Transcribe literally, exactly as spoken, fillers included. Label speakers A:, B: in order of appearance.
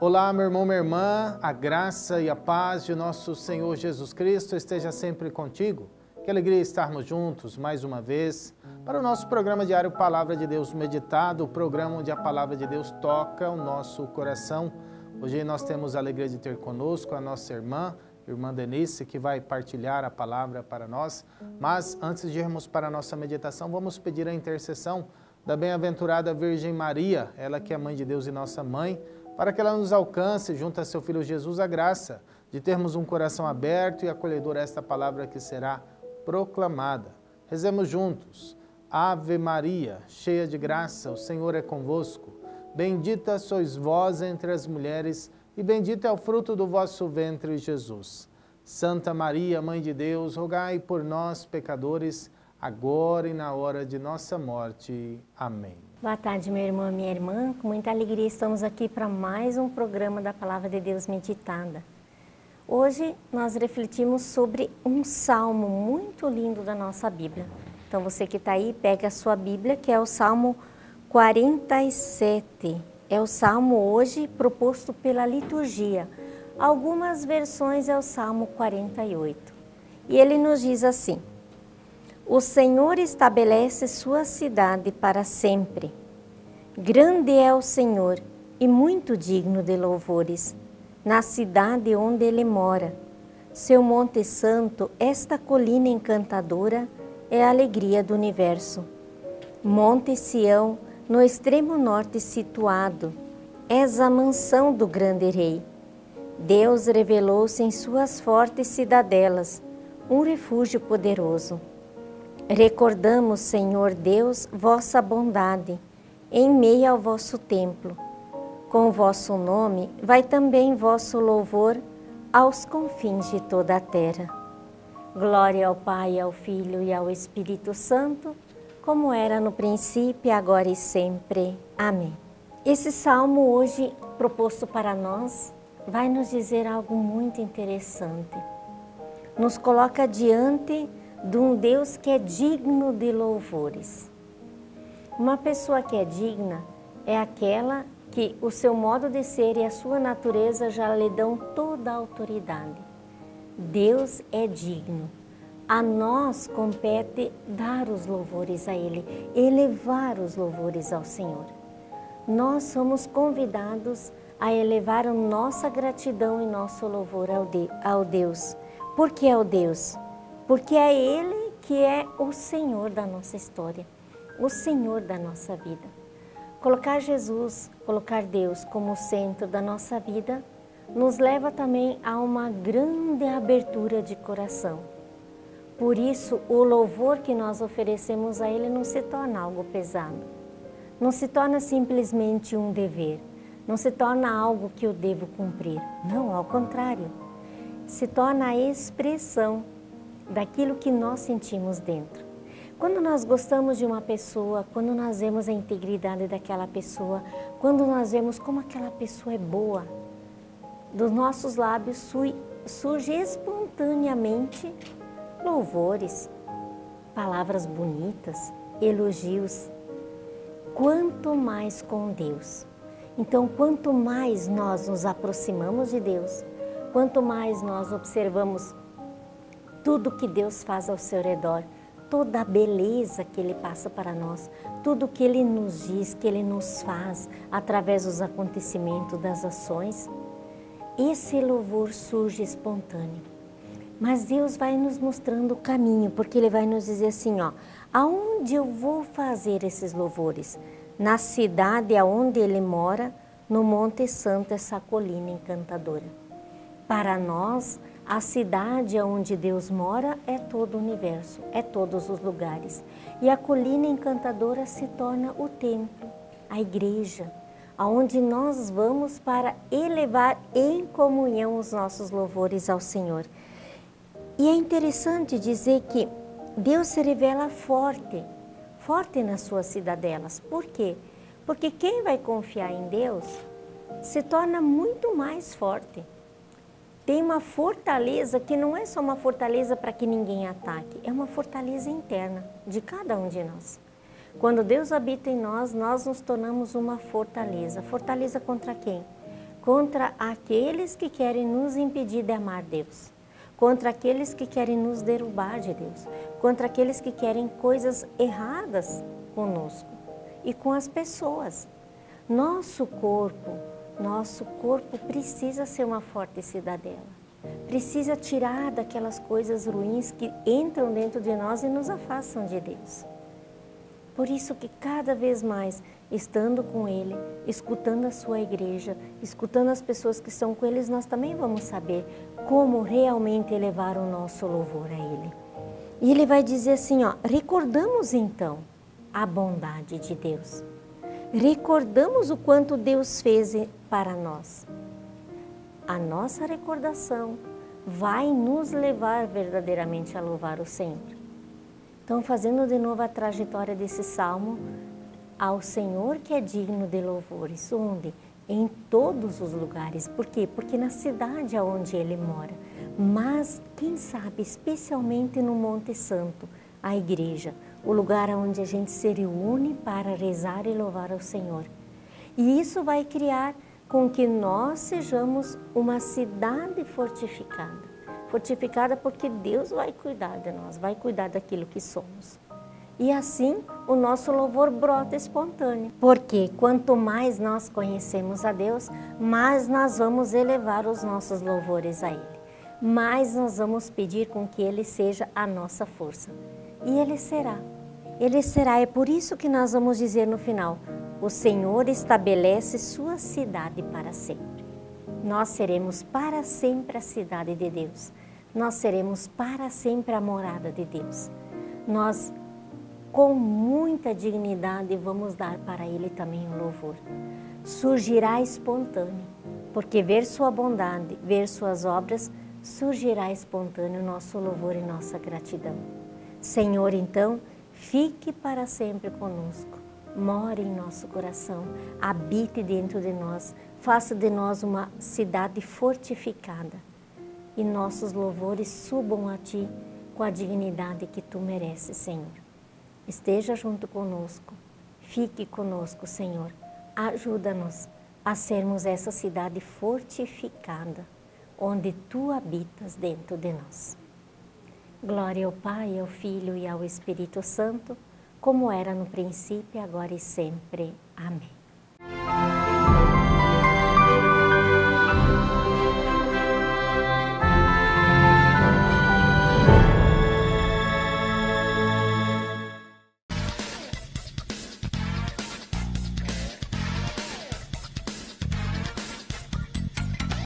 A: Olá, meu irmão, minha irmã, a graça e a paz de nosso Senhor Jesus Cristo esteja sempre contigo. Que alegria estarmos juntos mais uma vez para o nosso programa diário Palavra de Deus Meditado, o programa onde a Palavra de Deus toca o nosso coração. Hoje nós temos a alegria de ter conosco a nossa irmã, irmã Denise, que vai partilhar a palavra para nós. Mas antes de irmos para a nossa meditação, vamos pedir a intercessão da bem-aventurada Virgem Maria, ela que é mãe de Deus e nossa mãe, para que ela nos alcance, junto a seu Filho Jesus, a graça de termos um coração aberto e acolhedor a esta palavra que será proclamada. Rezemos juntos. Ave Maria, cheia de graça, o Senhor é convosco. Bendita sois vós entre as mulheres, e bendito é o fruto do vosso ventre, Jesus. Santa Maria, Mãe de Deus, rogai por nós, pecadores, agora e na hora de nossa morte. Amém.
B: Boa tarde, meu irmão e minha irmã. Com muita alegria estamos aqui para mais um programa da Palavra de Deus Meditada. Hoje nós refletimos sobre um salmo muito lindo da nossa Bíblia. Então você que está aí, pega a sua Bíblia, que é o Salmo quarenta e sete. É o salmo hoje proposto pela liturgia. Algumas versões é o Salmo quarenta e oito. E ele nos diz assim: O Senhor estabelece sua cidade para sempre. Grande é o Senhor e muito digno de louvores, na cidade onde ele mora. Seu Monte Santo, esta colina encantadora, é a alegria do universo. Monte Sião, no extremo norte situado, és a mansão do grande rei. Deus revelou-se em suas fortes cidadelas, um refúgio poderoso. Recordamos, Senhor Deus, vossa bondade, em meio ao vosso templo. Com vosso nome vai também vosso louvor aos confins de toda a terra. Glória ao Pai, ao Filho e ao Espírito Santo, como era no princípio, agora e sempre. Amém. Esse salmo hoje proposto para nós vai nos dizer algo muito interessante. Nos coloca diante de um Deus que é digno de louvores. Uma pessoa que é digna é aquela que o seu modo de ser e a sua natureza já lhe dão toda a autoridade. Deus é digno. A nós compete dar os louvores a Ele, elevar os louvores ao Senhor. Nós somos convidados a elevar a nossa gratidão e nosso louvor ao, de, ao Deus. Por que ao Deus? Porque é Ele que é o Senhor da nossa história, o Senhor da nossa vida. Colocar Jesus, colocar Deus como o centro da nossa vida, nos leva também a uma grande abertura de coração. Por isso, o louvor que nós oferecemos a Ele não se torna algo pesado, não se torna simplesmente um dever, não se torna algo que eu devo cumprir. Não, ao contrário, se torna a expressão daquilo que nós sentimos dentro. Quando nós gostamos de uma pessoa, quando nós vemos a integridade daquela pessoa, quando nós vemos como aquela pessoa é boa, dos nossos lábios surge espontaneamente louvores, palavras bonitas, elogios. Quanto mais com Deus. Então, quanto mais nós nos aproximamos de Deus, quanto mais nós observamos tudo que Deus faz ao seu redor, toda a beleza que Ele passa para nós, tudo que Ele nos diz, que Ele nos faz através dos acontecimentos, das ações, esse louvor surge espontâneo. Mas Deus vai nos mostrando o caminho, porque Ele vai nos dizer assim, ó, aonde eu vou fazer esses louvores? Na cidade aonde Ele mora, no Monte Santo, essa colina encantadora. Para nós, a cidade onde Deus mora é todo o universo, é todos os lugares. E a colina encantadora se torna o templo, a igreja, aonde nós vamos para elevar em comunhão os nossos louvores ao Senhor. E é interessante dizer que Deus se revela forte, forte nas suas cidadelas. Por quê? Porque quem vai confiar em Deus se torna muito mais forte. Tem uma fortaleza que não é só uma fortaleza para que ninguém ataque, é uma fortaleza interna de cada um de nós. Quando Deus habita em nós, nós nos tornamos uma fortaleza. Fortaleza contra quem? contra aqueles que querem nos impedir de amar Deus, contra aqueles que querem nos derrubar de Deus, contra aqueles que querem coisas erradas conosco e com as pessoas. Nosso corpo, nosso corpo precisa ser uma forte cidadela, precisa tirar daquelas coisas ruins que entram dentro de nós e nos afastam de Deus. Por isso que cada vez mais, estando com Ele, escutando a sua igreja, escutando as pessoas que estão com eles, nós também vamos saber como realmente elevar o nosso louvor a Ele. E Ele vai dizer assim, ó, recordamos então a bondade de Deus. Recordamos o quanto Deus fez para nós. A nossa recordação vai nos levar verdadeiramente a louvar o Senhor. Então, fazendo de novo a trajetória desse salmo, ao Senhor que é digno de louvores, onde? Em todos os lugares. Por quê? Porque na cidade onde Ele mora, mas, quem sabe, especialmente no Monte Santo, a igreja, o lugar onde a gente se reúne para rezar e louvar ao Senhor. E isso vai criar com que nós sejamos uma cidade fortificada. Fortificada porque Deus vai cuidar de nós, vai cuidar daquilo que somos. E assim o nosso louvor brota espontâneo. Porque quanto mais nós conhecemos a Deus, mais nós vamos elevar os nossos louvores a Ele. Mais nós vamos pedir com que Ele seja a nossa força. E Ele será. Ele será. É por isso que nós vamos dizer no final, o Senhor estabelece sua cidade para sempre. Nós seremos para sempre a cidade de Deus. Nós seremos para sempre a morada de Deus. Nós, com muita dignidade, vamos dar para Ele também o louvor. Surgirá espontâneo, porque ver sua bondade, ver suas obras, surgirá espontâneo nosso louvor e nossa gratidão. Senhor, então, fique para sempre conosco. More em nosso coração, habite dentro de nós, faça de nós uma cidade fortificada e nossos louvores subam a Ti com a dignidade que Tu mereces, Senhor. Esteja junto conosco, fique conosco, Senhor. Ajuda-nos a sermos essa cidade fortificada, onde Tu habitas dentro de nós. Glória ao Pai, ao Filho e ao Espírito Santo, como era no princípio, agora e sempre. Amém.